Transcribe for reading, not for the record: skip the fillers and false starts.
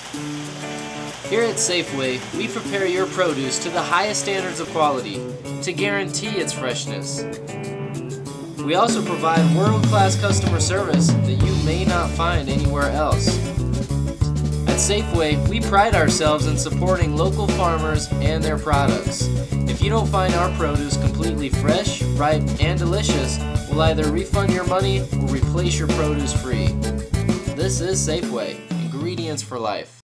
Here at Safeway, we prepare your produce to the highest standards of quality to guarantee its freshness. We also provide world-class customer service that you may not find anywhere else. At Safeway, we pride ourselves in supporting local farmers and their products. If you don't find our produce completely fresh, ripe, and delicious, we'll either refund your money or replace your produce free. This is Safeway, ingredients for life.